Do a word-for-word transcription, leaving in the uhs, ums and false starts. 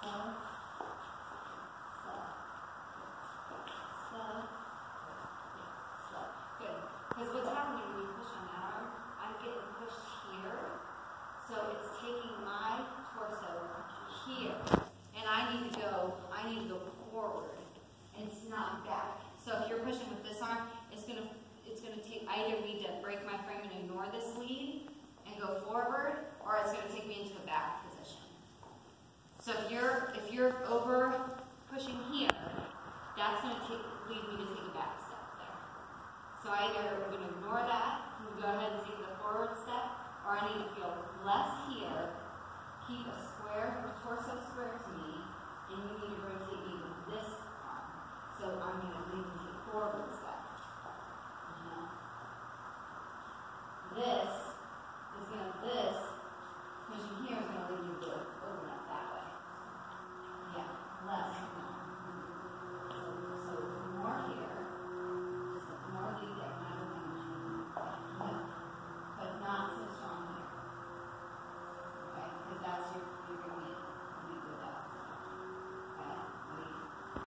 Because what's happening when you push on that arm, I'm getting pushed here, so it's taking my torso here, and I need to go, I need to go forward, and it's not back. So if you're pushing with this arm, it's gonna, it's gonna take, I either need to break my frame and ignore this lead and go forward, or it's gonna take me into a back position. So if you're, if you're